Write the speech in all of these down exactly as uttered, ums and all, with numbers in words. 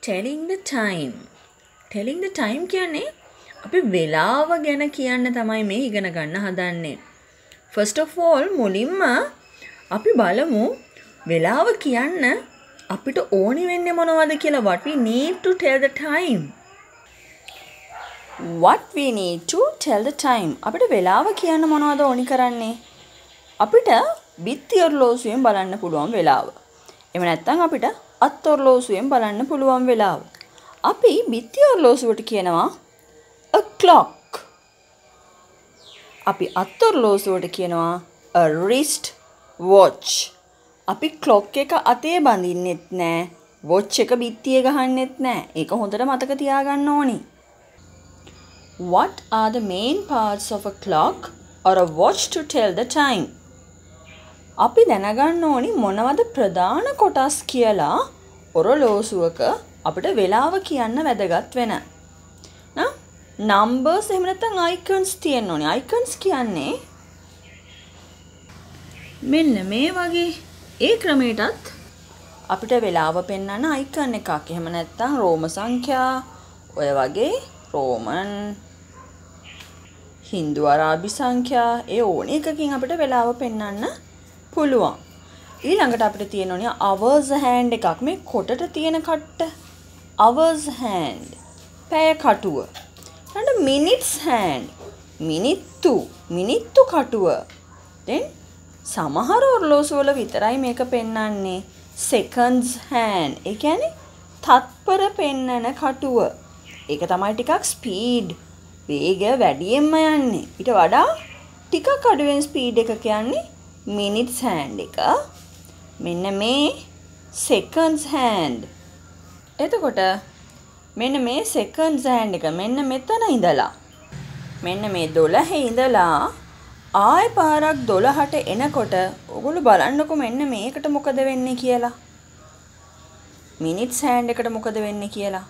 telling the time. telling the time කියන්නේ අපි වෙලාව ගැන කියන්න තමයි මේ ඉගෙන ගන්න හදන්නේ. First of all මුලින්ම අපි බලමු වෙලාව කියන්න අපිට ඕනි වෙන්නේ මොනවද කියලා. What we need to tell the time. What we need to tell the time. අපිට වෙලාව කියන්න මොනවද ඕනි කරන්නේ? අපිට බිත්ති ඔරලෝසුවෙන් බලන්න පුළුවන් වෙලාව. එහෙම නැත්නම් අපිට අත් ඔරලෝසුවෙන් බලන්න පුළුවන් වෙලාව. අපි බිත්ති ඔරලෝසුවට කියනවා a clock. අපි අත් ඔරලෝසුවට කියනවා a wrist watch. අපි clock එක අතේ බඳින්නෙත් නෑ, watch එක බිත්තියේ ගහන්නෙත් නෑ. ඒක හොඳට මතක තියාගන්න ඕනි. What are the main parts of a clock or a watch to tell the time? අපි දැනගන්න ඕනි මොනවද ප්‍රධාන කොටස් කියලා ඔරලෝසුවක අපිට වෙලාව කියන්න වැදගත් වෙන. නා numbers එහෙම නැත්නම් icons තියෙන්න ඕනේ. icons කියන්නේ මෙන්න මේ වගේ ඒ ක්‍රමයටත් අපිට වෙලාව පෙන්වන්න icon එකක්. එහෙම නැත්නම් රෝම සංඛ්‍යා ඔය වගේ රෝමන් හින්දු අරාබි සංඛ්‍යා ඒ ඕන එකකින් අපිට වෙලාව පෙන්වන්න පුළුවන්. ඊළඟට අපිට තියෙන්නේ hours hand එකක්. මේ කොටට තියෙන කට්ට hours hand පැය කටුව. ඊළඟට minutes hand මිනිත්තු මිනිත්තු කටුව. then සමහර ඔරලෝසු වල විතරයි මේක පෙන්වන්නේ seconds hand. ඒ කියන්නේ තත්පර පෙන්නන කටුව. ඒක තමයි ටිකක් ස්පීඩ් වේගය වැඩියෙන්ම යන්නේ. ඊට වඩා ටිකක් අඩුවෙන් ස්පීඩ් එක කියන්නේ minutes hand එක. මෙන්න මේ seconds hand. එතකොට මෙන්න මේ seconds hand එක මෙන්න මෙතන ඉඳලා මෙන්න මේ දොළහේ ඉඳලා ආය පාරක් දොළහට එනකොට ඔගොල්ලෝ බලන්නකො මෙන්න මේකට මොකද වෙන්නේ කියලා. minutes hand එකට මොකද වෙන්නේ කියලා.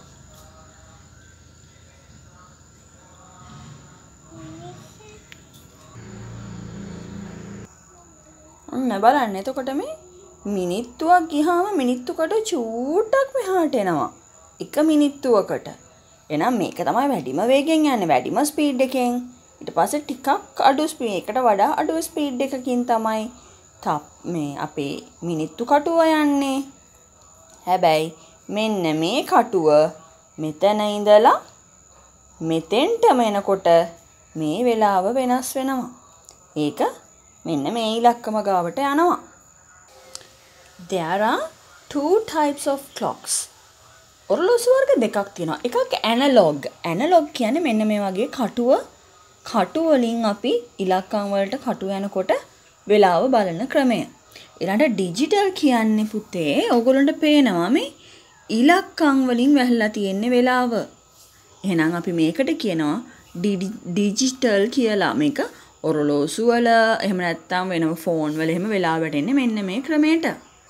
ඔන්න බලන්න. එතකොට මේ මිනිත්තුවක් ගියාම මිනිත්තුකට චූට්ටක් මෙහාට එනවා. එක මිනිත්තුවකට. එහෙනම් මේක තමයි වැඩිම වේගෙන් යන්නේ. වැඩිම ස්පීඩ් එකෙන්. ඊට පස්සේ ටිකක් අඩු ස්පීඩ් එකට වඩා අඩු ස්පීඩ් එකකින් තමයි මේ අපේ මිනිත්තු කටුව යන්නේ. හැබැයි මෙන්න මේ කටුව මෙතන ඉඳලා මෙතෙන්ටම එනකොට මේ වෙලාව වෙනස් වෙනවා. ඒක මෙන්න මේ ඉලක්කම ගාවට යනවා. There are two types of clocks. ඔරලෝසු වර්ග දෙකක් තියෙනවා. එකක් analog. analog කියන්නේ මෙන්න මේ වගේ කටුව කටු වලින් අපි ඉලක්කම් වලට කටු යනකොට වෙලාව බලන ක්‍රමය. ඊළඟට digital කියන්නේ පුතේ ඕගොල්ලන්ට පේනවා මේ ඉලක්කම් වලින් වැහලා තියෙන වෙලාව. එහෙනම් අපි මේකට කියනවා digital කියලා. මේක ඔරලෝසු වල එහෙම නැත්නම් වෙනම ෆෝන් වල එහෙම වෙලාවට එන්නේ මෙන්න මේ ක්‍රමයට.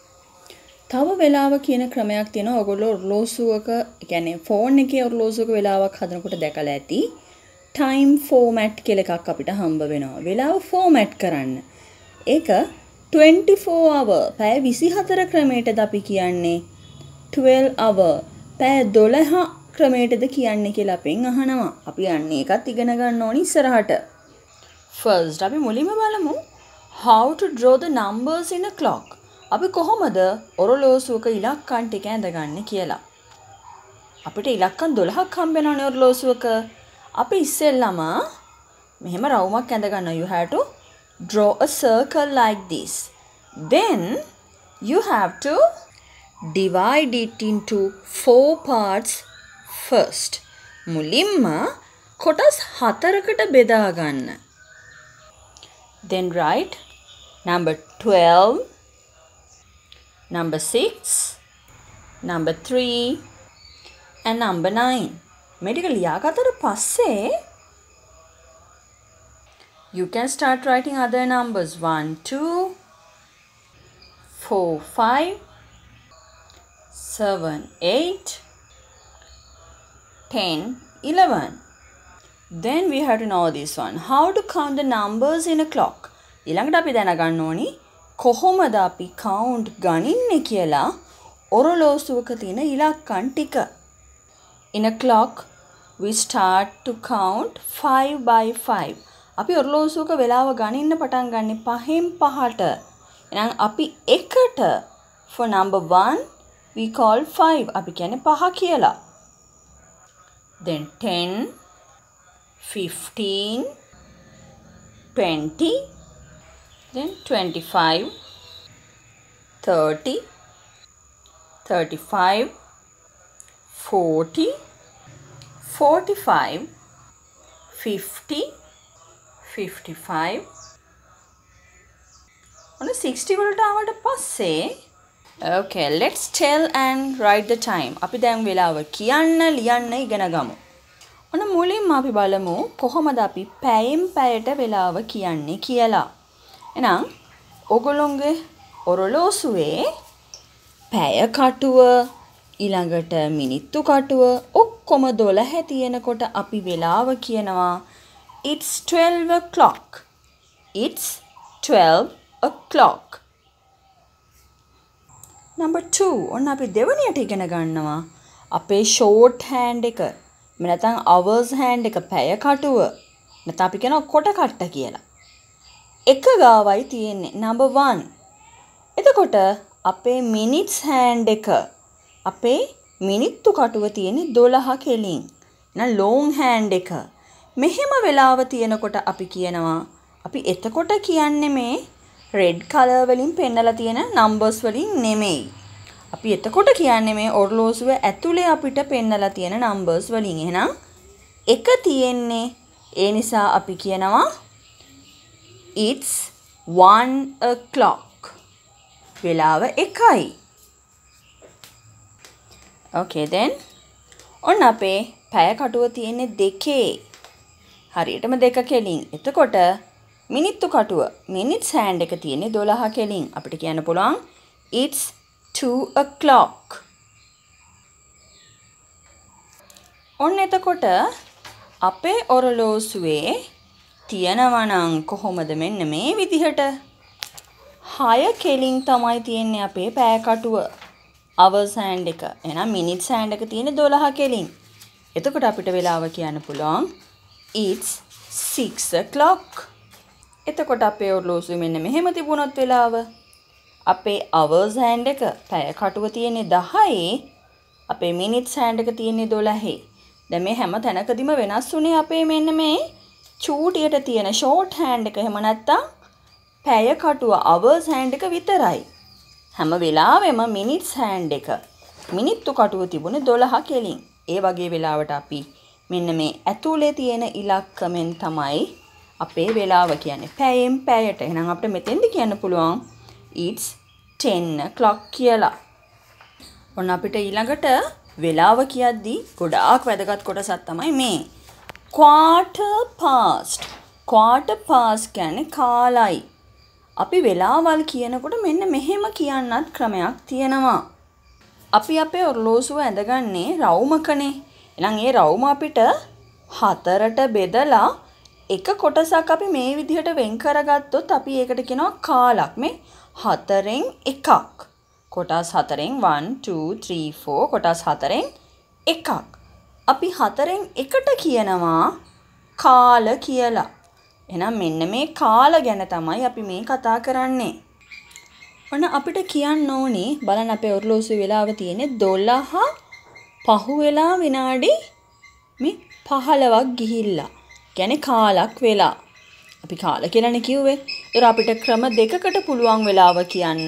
තව වෙලාව කියන ක්‍රමයක් තියෙනවා. ඔයගොල්ලෝ ඔරලෝසුවක, ඒ කියන්නේ ෆෝන් එකේ ඔරලෝසුවක වෙලාවක් හදනකොට දැකලා ඇති. time format කියලා එකක් අපිට හම්බ වෙනවා. වෙලාව format කරන්න. ඒක twenty-four hour පැය විසිහතර ක්‍රමයටද අපි කියන්නේ twelve hour පැය දොළහ ක්‍රමයටද කියන්නේ කියලා අපෙන් අහනවා. අපි යන්නේ ඒකත් ඉගෙන ගන්න ඕනි ඉස්සරහට. First අපි මුලින්ම බලමු how to draw the numbers in a clock. අපි කොහොමද ඔරලෝසුවක ඉලක්කම් ටික ඇඳගන්නේ කියලා. අපිට ඉලක්කම් දොළහක් හම්බ වෙනවනේ ඔරලෝසුවක. අපි ඉස්සෙල්ලම මෙහෙම රවුමක් ඇඳ ගන්නවා. You have to draw a circle like this. Then you have to divide it into four parts first. මුලින්ම කොටස් හතරකට බෙදා ගන්න. Then write number twelve, number six, number three and number nine. මේ ටික ලියාගත්තට පස්සේ you can start writing other numbers one, two, four, five, seven, eight, ten, eleven. Then we have to know this one. How to count the numbers in a clock. ඊළඟට අපි දැනගන්න ඕනි කොහොමද අපි count ගනින්නේ කියලා ඔරලෝසුවක තියෙන ඉලක්කම් ටික. In a clock we start to count five by five. අපි ඔරලෝසුවක වෙලාව ගණින්න පටන් ගන්නේ පහෙන් පහට. එහෙනම් අපි එකට for number one we call five. අපි කියන්නේ පහ කියලා. Then ten, fifteen, twenty, then twenty-five, thirty, thirty-five, forty, forty-five, fifty, fifty-five. ඔන්න sixty වලට ආවට පස්සේ okay, let's tell and write the time. අපි දැන් වෙලාව කියන්න ලියන්න ඉගෙන ගමු. ඔන්න මුලින්ම අපි බලමු කොහොමද අපි පැයෙන් පැයට වෙලාව කියන්නේ කියලා. එහෙනම් ඔගොල්ලෝගේ ඔරලෝසුවේ පැය කටුව ඊළඟට මිනිත්තු කටුව ඔක්කොම දොළහ තියෙනකොට අපි වෙලාව කියනවා it's twelve o'clock. It's twelve o'clock. Number two, ඔන්න අපි දෙවනියට ඉගෙන ගන්නවා අපේ short hand එක. එහෙම නැත්නම් hours hand එක පැය කටුව. නැත්නම් අපි කියනවා කොට කට්ට කියලා. එක ගාවයි තියෙන්නේ number one. එතකොට අපේ minutes hand එක අපේ මිනිත්තු කටුව තියෙන්නේ දොළහ කෙලින්. එහෙනම් long hand එක. මෙහෙම වෙලාව තියෙනකොට අපි කියනවා අපි එතකොට කියන්නේ මේ red color වලින් පෙන්නලා තියෙන numbers වලින් නෙමෙයි. අපි එතකොට කියන්නේ මේ ඔරලෝසුව ඇතුලේ අපිට පෙන්නලා තියෙන numbers වලින්. එහෙනම් එක තියෙන්නේ ඒ නිසා අපි කියනවා it's one o'clock. වෙලාව එකයි. Okay then. ඔන්න අපේ පැය කටුව තියෙන්නේ දෙකේ. හරියටම දෙක කෙලින්. එතකොට මිනිත්තු කටුව minutes hand එක තියෙන්නේ දොළහ කෙලින්. අපිට කියන්න පුළුවන් it's two o'clock. ඔන්න එතකොට අපේ ඔරලෝසුවේ තියනවා නම් කොහොමද මෙන්න මේ විදිහට හය කෙලින් තමයි තියෙන්නේ අපේ පැය කටුව hours hand එක. එහෙනම් minutes hand එක තියෙන්නේ දොළහ කෙලින්. එතකොට අපිට වෙලාව කියන්න පුළුවන් it's six o'clock. එතකොට අපේ ඔරලෝසුවේ මෙන්න මෙහෙම තිබුණොත් වෙලාව අපේ hours hand එක පැය කටුව තියෙන්නේ දහයේ අපේ minutes hand එක තියෙන්නේ දොළහේ. දැන් මේ හැම තැනකදීම වෙනස් වුණේ අපේ මෙන්න මේ චූටියට තියෙන short hand එක. එහෙම නැත්තම් පැය කටුව hours hand එක විතරයි. හැම වෙලාවෙම minutes hand එක මිනිත්තු කටුව තිබුණේ දොළහ කෙලින්. ඒ වගේ වෙලාවට අපි මෙන්න මේ ඇතුලේ තියෙන ඉලක්කමෙන් තමයි අපේ වෙලාව කියන්නේ. පැයෙන් පැයට. එහෙනම් අපිට මෙතෙන්ද කියන්න පුළුවන් it's ten o'clock කියලා. ඔන්න අපිට ඊළඟට වෙලාව කියද්දී ගොඩාක් වැදගත් කොටසක් තමයි මේ quarter past. quarter past කියන්නේ කාලයි. අපි වෙලාවල් කියනකොට මෙන්න මෙහෙම කියන්නත් ක්‍රමයක් තියෙනවා. අපි අපේ ඔරලෝසුව ඇඳගන්නේ රවුමකනේ. එහෙනම් ඒ රවුම අපිට හතරට බෙදලා එක කොටසක් අපි මේ විදිහට වෙන් කරගත්තොත් අපි ඒකට කියනවා කාලක්. මේ හතරෙන් එකක්. කොටස් හතරෙන් one two three four කොටස් හතරෙන් එකක්. අපි හතරෙන් එකට කියනවා කාල කියලා. එහෙනම් මෙන්න මේ කාල ගැන තමයි අපි මේ කතා කරන්නේ. ඔන්න අපිට කියන්න ඕනේ බලන්න අපේ ඔරලෝසුවේ වෙලාව තියෙන්නේ දොළහ පහු වෙලා විනාඩි මේ පහළොවක් ගිහිල්ලා. කියන්නේ කාලක් වෙලා. අපි කාල කියලානේ කිව්වේ. ඒතර අපිට ක්‍රම දෙකකට පුළුවන් වෙලාව කියන්න.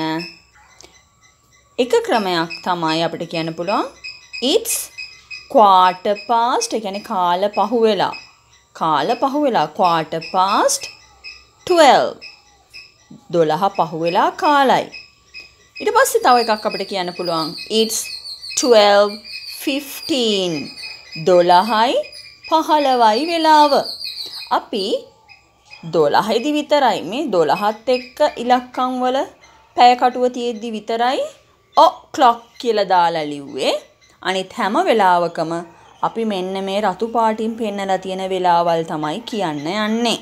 එක ක්‍රමයක් තමයි අපිට කියන්න පුළුවන් it's quarter past. ඒ කියන්නේ කාල පහු වෙලා. කාල පහු වෙලා quarter past twelve. දොළහ පහු වෙලා කාලයි. ඊට පස්සේ තව එකක් අපිට කියන්න පුළුවන් it's twelve fifteen. දොළහයි පහළොවයි වෙලාව. අපි දොළහයි දි විතරයි මේ දොළහත් එක්ක ඉලක්කම් වල පැය කටුව තියෙද්දි විතරයි o'clock කියලා දාලා ලිව්වේ. අනිත් හැම වෙලාවකම අපි මෙන්න මේ රතු පාටින් පෙන්නලා තියෙන වෙලාවල් තමයි කියන්න යන්නේ.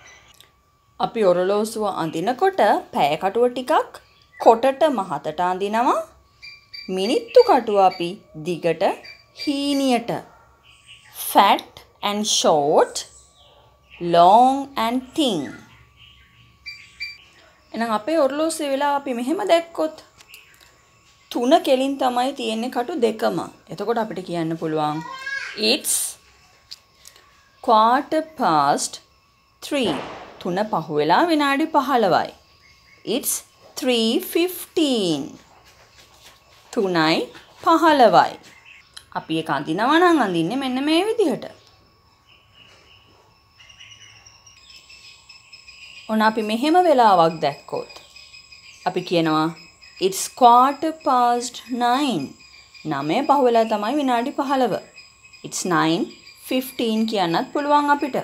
අපි ඔරලෝසුව අඳිනකොට පැය කටුව ටිකක් කොටට මහතට අඳිනවා. මිනිත්තු කටුව අපි දිගට හීනියට. fat and short, long and thin. එහෙනම් අපේ ඔරලෝසුවේ වෙලාව අපි මෙහෙම දැක්කොත් තුන කෙලින් තමයි තියෙන්නේ කටු දෙකම. එතකොට අපිට කියන්න පුළුවන් it's quarter past three. තුන පහ වෙලා විනාඩි පහළොවයි. It's three fifteen. තුනයි පහළොවයි. අපි ඒක අඳිනවා නම් අඳින්නේ මෙන්න මේ විදිහට. ඔන්න අපි මෙහෙම වෙලාවක් දැක්කොත් අපි කියනවා it's quarter past nine. නවය පහ වෙලා තමයි විනාඩි පහළොව. it's nine fifteen කියන්නත් පුළුවන් අපිට.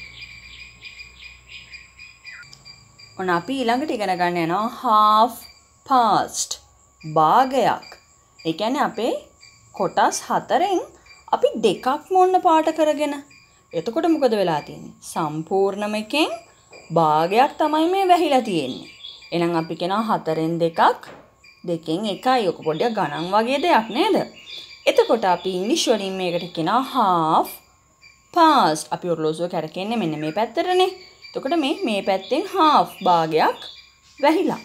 ඔන්න අපි ඊළඟට ඉගෙන ගන්න යනවා half past. භාගයක්. ඒ කියන්නේ අපේ කොටස් හතරෙන් අපි දෙකක් මොන්න පාට කරගෙන. එතකොට මොකද වෙලා තියෙන්නේ? සම්පූර්ණම එකෙන් භාගයක් තමයි මේ වැහිලා තියෙන්නේ. එහෙනම් අපි කියනවා හතරෙන් දෙකක් දෙකෙන් එකයි. ඔක පොඩ්ඩක් ගණන් වගේ දෙයක් නේද? එතකොට අපි ඉංග්‍රීසි වලින් මේකට කියනවා half past. අපි ඔරලෝසුව කරකෙන්නේ මෙන්න මේ පැත්තටනේ. එතකොට මේ මේ පැත්තෙන් half භාගයක් වැහිලා.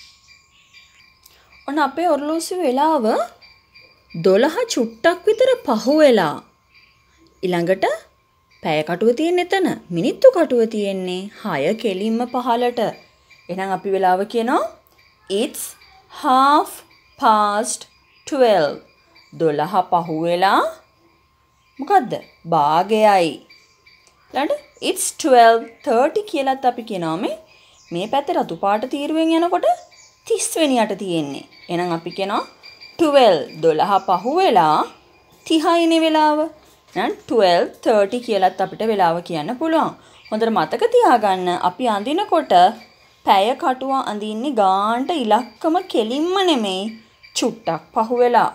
ඔන්න අපේ ඔරලෝසුව වෙලාව දොළහ චුට්ටක් විතර පහු වෙලා. ඊළඟට පැය කටුව තියෙන්නේ එතන. මිනිත්තු කටුව තියෙන්නේ හය කෙලින්ම පහලට. එහෙනම් අපි වෙලාව කියනවා it's half past twelve. දොළහ පහු වෙලා මොකද්ද? භාගයයි. ඊළඟට it's twelve thirty කියලාත් අපි කියනවා මේ මේ පැත්තේ රතු පාට තීරුවෙන් යනකොට තිස් වෙනියට තියෙන්නේ. එහෙනම් අපි කියනවා twelve දොළහ පහු වෙලා තිහයිනේ වෙලාව. එහෙනම් twelve thirty කියලාත් අපිට වෙලාව කියන්න පුළුවන්. හොඳට මතක තියාගන්න අපි අඳිනකොට පැය කටුව අඳින්නේ ගාන්ට ඉලක්කම කෙලින්ම නෙමෙයි චුට්ටක් පහු වෙලා.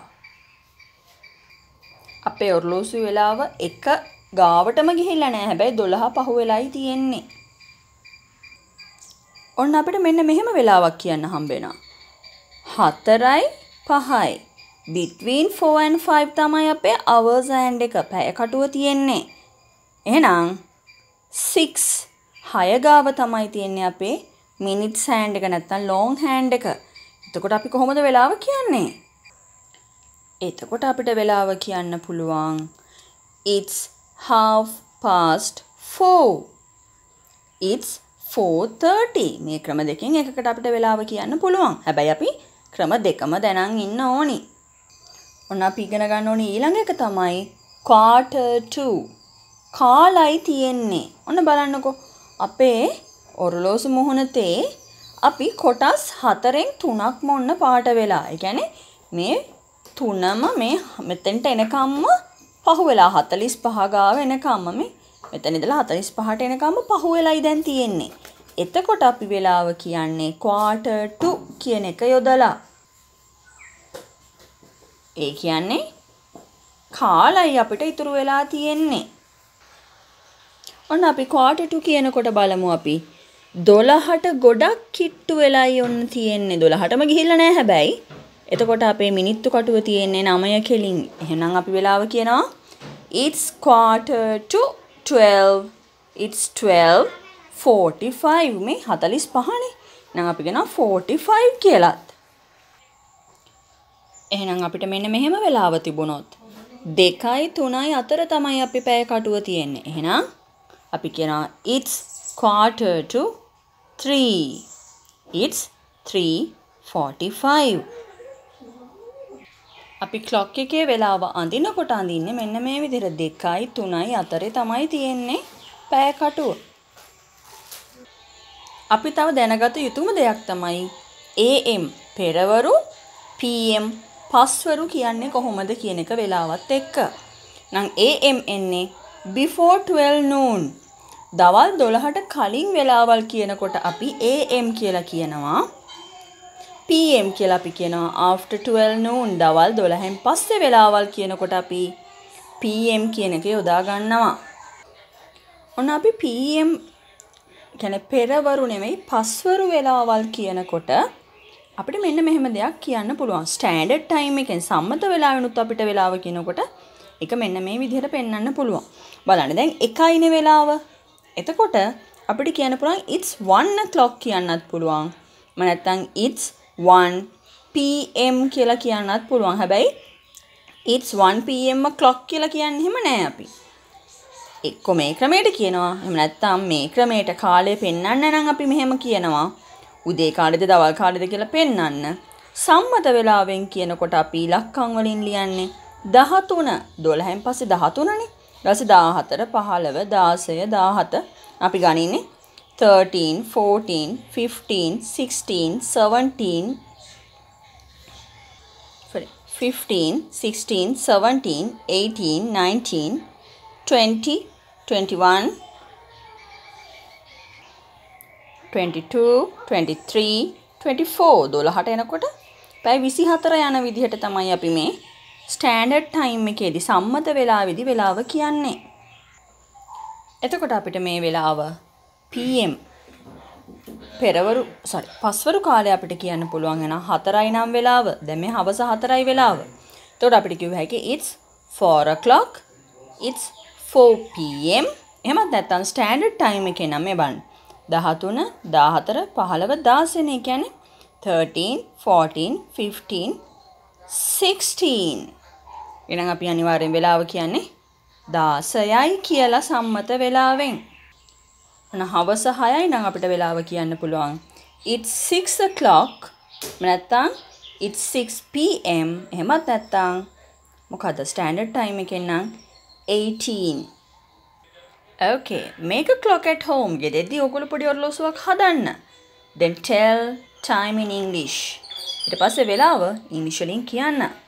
අපේ ඔරලෝසු වෙලාව එක ගාවටම ගිහිල්ලා නැහැ. හැබැයි දොළහ පහු වෙලයි තියෙන්නේ. ඔන්න අපිට මෙන්න මෙහෙම වෙලාවක් කියන්න හම්බ වෙනවා. හතරයි පහයි. between four and five තමයි අපේ hours hand එක පැය කටුව තියෙන්නේ. එහෙනම් six හය ගාව තමයි තියෙන්නේ අපේ minutes hand එක නැත්නම් long hand එක. එතකොට අපි කොහොමද වෙලාව කියන්නේ? එතකොට අපිට වෙලාව කියන්න පුළුවන් it's half past four. it's four thirty. මේ ක්‍රම දෙකෙන් එකකට අපිට වෙලාව කියන්න පුළුවන්. හැබැයි අපි ක්‍රම දෙකම දැනන් ඉන්න ඕනි. ඔන්න අපි ඉගෙන ගන්න ඕනි ඊළඟ එක තමයි quarter to. කාලයි තියෙන්නේ. ඔන්න බලන්නකෝ. අපේ ඔරලෝසු මොහොනතේ අපි කොටස් හතරෙන් තුනක් මොන්න පාට වෙලා. ඒ කියන්නේ මේ තුනම මේ මෙතෙන්ට එනකම්ම පහු වෙලා හතළිස් පහ ගාව එනකම්ම මේ මෙතන ඉඳලා හතළිස් පහට එනකම්ම පහු වෙලයි දැන් තියෙන්නේ. එතකොට අපි වෙලාව කියන්නේ quarter to කියන එක යොදලා. ඒ කියන්නේ කාලයි අපිට ඉතුරු වෙලා තියෙන්නේ. ඔන්න අපි quarter to කියනකොට බලමු අපි දොළහට ගොඩක් කිට්ටු වෙලයි ඔන්න තියෙන්නේ. දොළහටම ගිහිල්ලා නැහැ හැබැයි. එතකොට අපේ මිනිත්තු කටුව තියෙන්නේ නවය කෙලින්. එහෙනම් අපි වෙලාව කියනවා it's quarter to twelve. it's twelve forty-five. මේ හතළිස් පහනේ. එහෙනම් අපි කියනවා forty-five කියලාත්. එහෙනම් අපිට මෙන්න මෙහෙම වෙලාව තිබුණොත් දෙකයි තුනයි අතර තමයි අපි පැය කටුව තියෙන්නේ. එහෙනම් අපි කියනවා it's quarter to three. it's three forty-five. අපි ක්ලොක් එකේ වෙලාව අඳිනකොට අඳින්නේ මෙන්න මේ විදිහට දෙකයි තුනයි අතරේ තමයි තියෙන්නේ පැය කටුව. අපි තව දැනගත යුතුම දෙයක් තමයි A M පෙරවරු P M පස්වරු කියන්නේ කොහොමද කියන එක වෙලාවත් එක්ක. නම් A M එන්නේ before twelve noon. දවල් දොළහට කලින් වෙලාවල් කියනකොට අපි A M කියලා කියනවා. P M කියලා අපි කියනවා after twelve noon. දවල් දොළහෙන් පස්සේ වෙලාවල් කියනකොට අපි P M කියන එක යොදා ගන්නවා. ඔන්න අපි P M කියන්නේ පෙරවරු නෙමෙයි පස්වරු වෙලාවල් කියනකොට අපිට මෙන්න මෙහෙම දෙයක් කියන්න පුළුවන්. ස්ටෑන්ඩඩ් ටයිම් එකෙන් සම්මත වෙලාවෙනුත් අපිට වෙලාව කියනකොට ඒක මෙන්න මේ විදිහට පෙන්වන්න පුළුවන්. බලන්න දැන් එකයිනේ වෙලාව. එතකොට අපිට කියන්න පුළුවන් it's one o'clock කියන්නත් පුළුවන්. මම නැත්තම් it's one p m කියලා කියන්නත් පුළුවන්. හැබැයි it's one p m o'clock කියලා කියන්නේ එහෙම නෑ අපි. එක්ක මේ ක්‍රමයට කියනවා. එහෙම නැත්තම් මේ ක්‍රමයට කාලය පෙන්වන්න නම් අපි මෙහෙම කියනවා. උදේ කාලෙද දවල් කාලෙද කියලා පෙන්වන්න. සම්මත වෙලාවෙන් කියනකොට අපි ඉලක්කම් වලින් ලියන්නේ දහතුන. දොළහෙන් පස්සේ දහතුනනේ. ඊට පස්සේ දහහතර, පහළව, දාසය, දාහත අපි ගනින්නේ thirteen, fourteen, fifteen, sixteen, seventeen sorry fifteen, sixteen, seventeen, eighteen, nineteen, twenty, twenty-one, twenty-two, twenty-three, twenty-four දොළහට එනකොට පැය විසිහතර යන විදිහට තමයි අපි මේ ස්ටෑන්ඩඩ් ටයිම් එකේදී සම්මත වෙලාවේදී වෙලාව කියන්නේ. එතකොට අපිට මේ වෙලාව p m පෙරවරු sorry පස්වරු කාලය අපිට කියන්න පුළුවන් වෙනවා හතරයි නම් වෙලාව. දැන් මේ හවස හතරයි වෙලාව. එතකොට අපිට කිව්ව හැකි it's four o'clock, it's four p m. එහෙමත් නැත්නම් ස්ටෑන්ඩඩ් ටයිම් එකේ නම් මේ බලන්න. දහතුන, දාහතර, පහළව, දාසය නේ කියන්නේ thirteen, fourteen, fifteen, sixteen. එහෙනම් අපි අනිවාර්යෙන් වෙලාව කියන්නේ දාසයයි කියලා සම්මත වෙලාවෙන්. අන හවස හයයි නම් අපිට වෙලාව කියන්න පුළුවන්. It's six o'clock. නැත්නම් it's six p m. එහෙමත් නැත්නම් මොකද ස්ටෑන්ඩඩ් ටයිම් එකෙන් නම් eighteen. Okay, make a clock at home. ගෙදෙද්දී ඔයගොල්ලෝ පොඩි ඔරලෝසුවක් හදන්න. Then tell time in English. ඊට පස්සේ වෙලාව ඉංග්‍රීසි වලින් කියන්න.